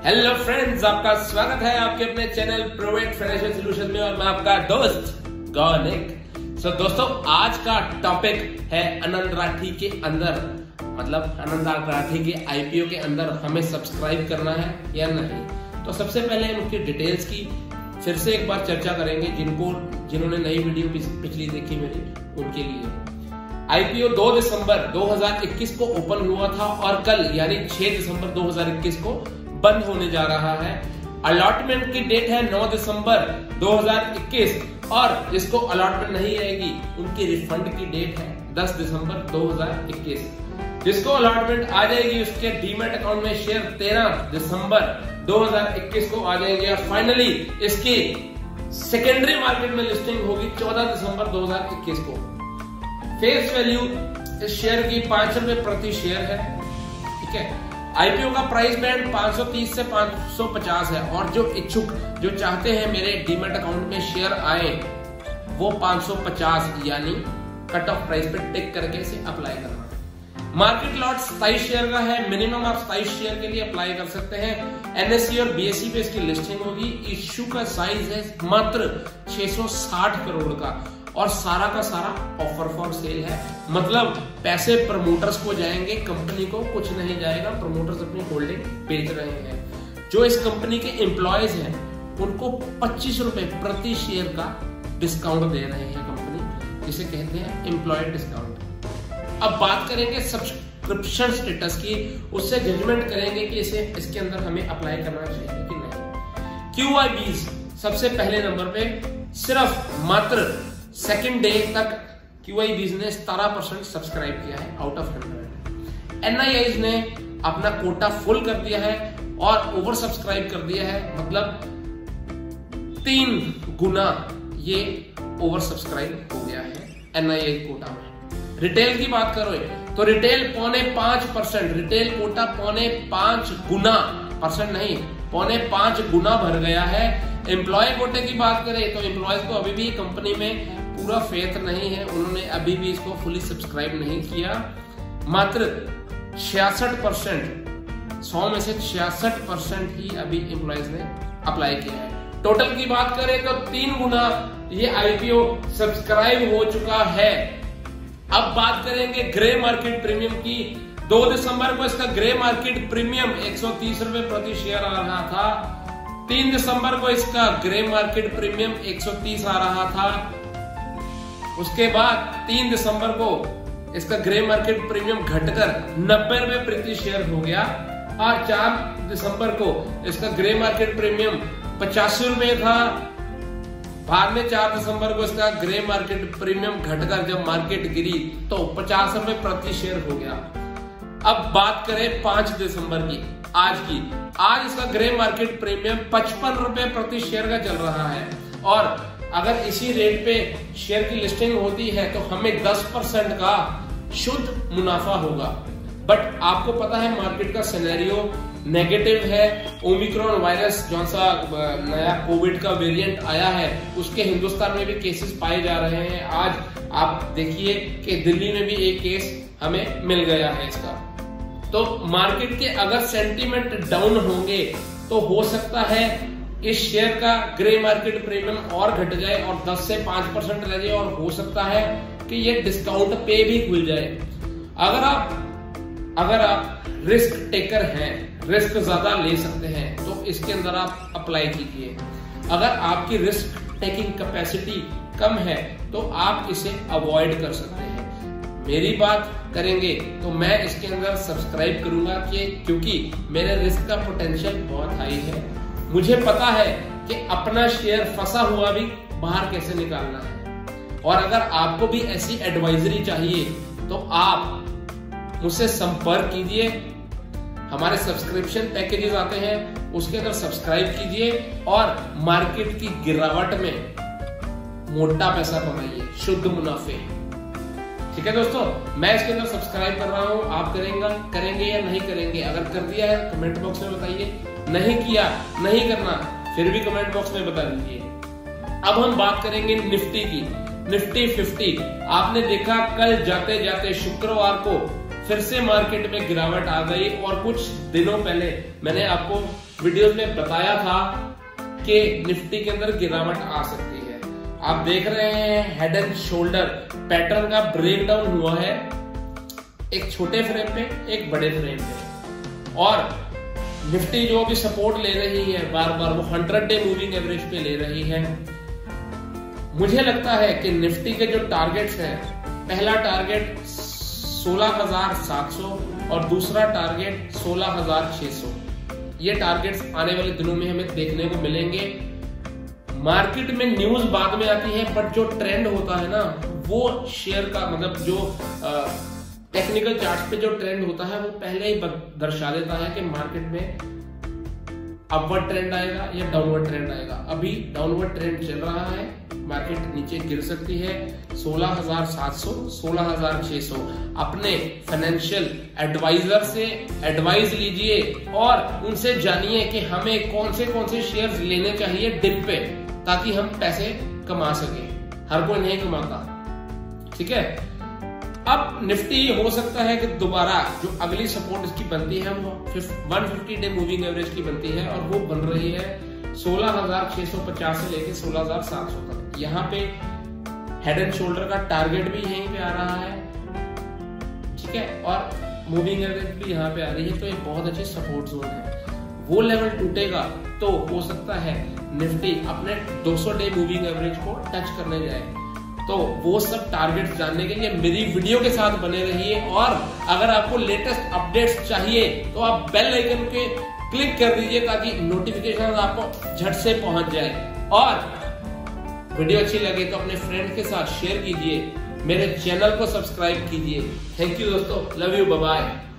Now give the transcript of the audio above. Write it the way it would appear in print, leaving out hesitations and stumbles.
Hello friends, आपका स्वागत है आपके अपने चैनल प्रोवेट फाइनेंशियल सॉल्यूशन में और मैं आपका दोस्त गौनिक। दोस्तों, आज का टॉपिक है आनंद राठी के अंदर, मतलब आनंद राठी के आईपीओ के अंदर हमें सब्सक्राइब करना है या नहीं। तो सबसे पहले हम उसकी डिटेल्स की फिर से एक बार चर्चा करेंगे। जिन्होंने नई वीडियो पिछली देखी मेरी, उनके लिए आईपीओ 2 दिसंबर 2021 को ओपन हुआ था और कल यानी 6 दिसंबर 2021 को बंद होने जा रहा है। अलॉटमेंट की डेट है 9 दिसंबर 2021 और जिसको अलॉटमेंट नहीं आएगी उनकी रिफंड की डेट है 10 दिसंबर 2021। जिसको अलॉटमेंट आ जाएगी उसके डीमैट अकाउंट में शेयर 13 दिसंबर 2021 को आ जाएंगे और फाइनली इसकी सेकेंडरी मार्केट में लिस्टिंग होगी 14 दिसंबर 2021 को। फेस वैल्यू इस शेयर की 5 रुपए प्रति शेयर है, ठीक है। आईपीओ का प्राइस बैंड 530 से 550 है और जो इच्छुक जो चाहते हैं मेरे डीमैट अकाउंट में शेयर आए वो 550 यानी कट ऑफ प्राइस पे टिक करके इसे अप्लाई करना। मार्केट लॉट 27 शेयर का है, मिनिमम आप 27 शेयर के लिए अप्लाई कर सकते हैं। एनएसई और बीएसई पे इसकी लिस्टिंग होगी। इश्यू का साइज है मात्र 660 करोड़ का और सारा का सारा ऑफर फॉर सेल है, मतलब पैसे प्रमोटर्स को जाएंगे, कंपनी को कुछ नहीं जाएगा। प्रमोटर्स अपनी होल्डिंग बेच रहे हैं। जो इस कंपनी के एम्प्लॉयज हैं उनको 25 रुपए प्रति शेयर का डिस्काउंट दे रहे हैं कंपनी, जिसे कहते हैं एम्प्लॉय डिस्काउंट। अब बात करेंगे सब्सक्रिप्शन स्टेटस की, उससे जजमेंट करेंगे कि इसके अंदर हमें अप्लाई करना चाहिए कि नहीं। QIBs सबसे पहले नंबर पे, सिर्फ मात्र सेकेंड डे तक QIBs ने 17% सब्सक्राइब किया है आउट ऑफ 100। NIIs ने अपना कोटा फुल कर दिया है और ओवर सब्सक्राइब कर दिया है, मतलब 3 गुना ये ओवर सब्सक्राइब हो गया है NII कोटा में। रिटेल की बात करो तो रिटेल 5.5%, रिटेल कोटा 5.5 गुना, परसेंट नहीं 5.5 गुना भर गया है। एम्प्लॉय कोटे की बात करें तो एम्प्लॉयज को अभी भी कंपनी में पूरा फेथ नहीं है, उन्होंने अभी भी इसको फुली सब्सक्राइब नहीं किया। मात्र 66%, 100 में से 66% ही अभी एम्प्लॉयज ने अप्लाई किया है। टोटल की बात करें तो 3 गुना ये आईपीओ सब्सक्राइब हो चुका है। अब बात करेंगे ग्रे मार्केट प्रीमियम की। 2 दिसंबर को इसका ग्रे मार्केट प्रीमियम 130 रुपए प्रति शेयर आ रहा था। 3 दिसंबर को इसका ग्रे मार्केट प्रीमियम 130 आ रहा था। उसके बाद 3 दिसंबर को इसका ग्रे मार्केट प्रीमियम घटकर 90 रुपए प्रति शेयर हो गया और 4 दिसंबर को इसका ग्रे मार्केट प्रीमियम 85 रुपए था। बाद में 4 दिसंबर को इसका ग्रे मार्केट प्रीमियम घटकर जब मार्केट गिरी तो 50 रुपए प्रति शेयर हो गया। अब बात करें 5 दिसंबर की, आज इसका ग्रे मार्केट प्रीमियम 55 रुपए प्रति शेयर का चल रहा है और अगर इसी रेट पे शेयर की लिस्टिंग होती है तो हमें 10% का शुद्ध मुनाफा होगा। बट आपको पता है मार्केट का सिनेरियो नेगेटिव है। ओमिक्रॉन वायरस जो सा नया कोविड का वेरिएंट आया है उसके हिंदुस्तान में भी केसेस पाए जा रहे हैं। आज आप देखिए कि दिल्ली में भी एक केस हमें मिल गया है इसका। तो मार्केट के अगर सेंटीमेंट डाउन होंगे तो हो सकता है इस शेयर का ग्रे मार्केट प्रीमियम और घट जाए और 10 से 5% रह जाए और हो सकता है कि ये डिस्काउंट पे भी खुल जाए। अगर आप रिस्क टेकर हैं, रिस्क ज्यादा ले सकते हैं तो इसके अंदर आप अप्लाई कीजिए। अगर आपकी रिस्क टेकिंग कैपेसिटी कम है तो आप इसे अवॉइड कर सकते हैं। मेरी बात करेंगे तो मैं इसके अंदर सब्सक्राइब करूंगा क्योंकि मेरे रिस्क का पोटेंशियल बहुत हाई है। मुझे पता है कि अपना शेयर फंसा हुआ भी बाहर कैसे निकालना है। और अगर आपको भी ऐसी एडवाइजरी चाहिए तो आप मुझसे संपर्क कीजिए। हमारे सब्सक्रिप्शन पैकेजेस आते हैं, उसके अंदर सब्सक्राइब कीजिए और मार्केट की गिरावट में मोटा पैसा कमाइए, शुद्ध मुनाफे। ठीक है दोस्तों, मैं इसके अंदर सब्सक्राइब कर रहा हूं, आप करेंगे या नहीं करेंगे? अगर कर दिया है कमेंट बॉक्स में बताइए, नहीं किया नहीं करना फिर भी कमेंट बॉक्स में बता दीजिए। अब हम बात करेंगे निफ्टी की। निफ्टी 50 आपने देखा कल जाते जाते शुक्रवार को फिर से मार्केट में गिरावट आ गई और कुछ दिनों पहले मैंने आपको वीडियोस में बताया था कि निफ्टी के अंदर गिरावट आ सकती है। आप देख रहे हैं हेड एंड शोल्डर पैटर्न का ब्रेकडाउन हुआ है, एक छोटे फ्रेम पे एक बड़े फ्रेम पे, और निफ्टी जो भी सपोर्ट ले रही है बार बार वो 100 डे मूविंग एवरेज पे ले रही है। मुझे लगता है कि निफ्टी के जो टारगेट्स हैं, पहला टारगेट 16,700 और दूसरा टारगेट 16,600, ये टारगेट्स आने वाले दिनों में हमें देखने को मिलेंगे। मार्केट में न्यूज बाद में आती है, बट जो ट्रेंड होता है ना वो शेयर का मतलब जो टेक्निकल चार्ट पे जो ट्रेंड होता है वो पहले ही दर्शा देता है कि मार्केट में अपवर्ड ट्रेंड आएगा या डाउनवर्ड ट्रेंड आएगा। अभी डाउनवर्ड ट्रेंड चल रहा है, मार्केट नीचे गिर सकती है 16,700 16,600। अपने फाइनेंशियल एडवाइजर से एडवाइस लीजिए और उनसे जानिए कि हमें कौन से शेयर्स लेने चाहिए डिप पे, ताकि हम पैसे कमा सके। हर कोई नहीं कमाता, ठीक है। अब निफ्टी हो सकता है कि दोबारा जो अगली सपोर्ट इसकी बनती है वो 150 डे मूविंग एवरेज की बनती है, और वो बन रही है 16,650 से लेके 16,700 तक। यहाँ पे हेड एंड शोल्डर का टारगेट भी यहीं पे आ रहा है, ठीक है, और मूविंग एवरेज भी यहाँ पे आ रही है, तो ये बहुत अच्छी सपोर्ट जोन है। वो लेवल टूटेगा तो हो सकता है निफ्टी अपने 200 डे मूविंग एवरेज को टच करने जाए। तो वो सब टारगेट्स जानने के लिए मेरी वीडियो के साथ बने रहिए, और अगर आपको लेटेस्ट अपडेट्स चाहिए तो आप बेल आइकन पे क्लिक कर दीजिए ताकि नोटिफिकेशन आपको झट से पहुंच जाए। और वीडियो अच्छी लगे तो अपने फ्रेंड के साथ शेयर कीजिए, मेरे चैनल को सब्सक्राइब कीजिए। थैंक यू दोस्तों, लव यू, बाय बाय।